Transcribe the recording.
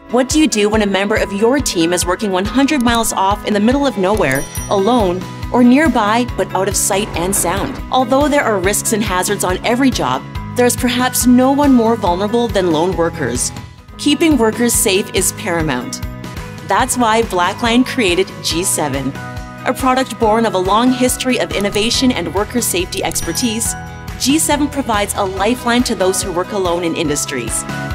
What do you do when a member of your team is working 100 miles off in the middle of nowhere, alone, or nearby but out of sight and sound? Although there are risks and hazards on every job, there is perhaps no one more vulnerable than lone workers. Keeping workers safe is paramount. That's why Blackline created G7. A product born of a long history of innovation and worker safety expertise, G7 provides a lifeline to those who work alone in industries.